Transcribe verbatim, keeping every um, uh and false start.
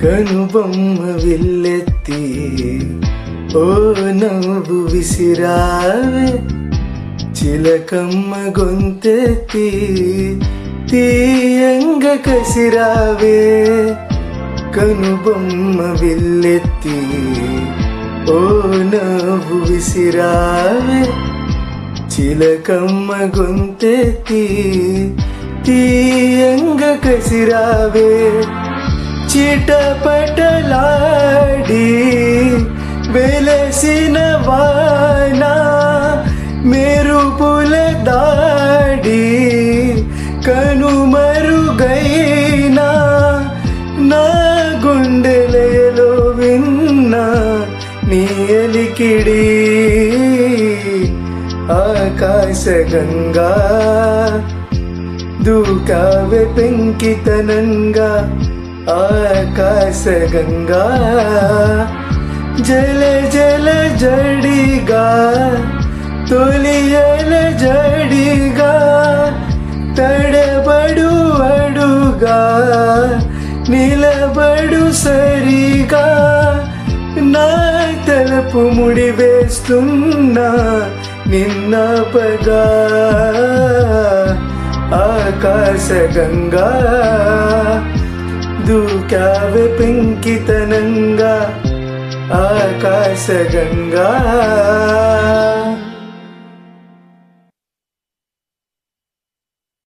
కనుబొమ్మ విల్లెత్తి ఓ నవ్వు విసిరావే, చిలకమ్మ గొంతెత్తి తీయంగ కసిరావే. కనుబొమ్మ విల్లెత్తి ఓ నవ్వు విసిరావే, చిలకమ్మ గొంతెత్తి తీయంగ కసిరావే. చిటపటలాడి వెలసిన వాన మెరుపుల దాడి కనుమరుగైనా నా గుండెలలో విన్నా నీ అలికిడి. ఆకాశగంగా దూకావే పెంకితనంగా, ఆకాశగంగా జల జల జడిగా తొలియల జడిగా తడబడు అడుగా నిలబడు సరిగా. నా తలపు ముడి వేస్తున్నా నిన్నపగా. ఆకాశగంగా దూకావే పెంకితనంగా, ఆకాశగంగా.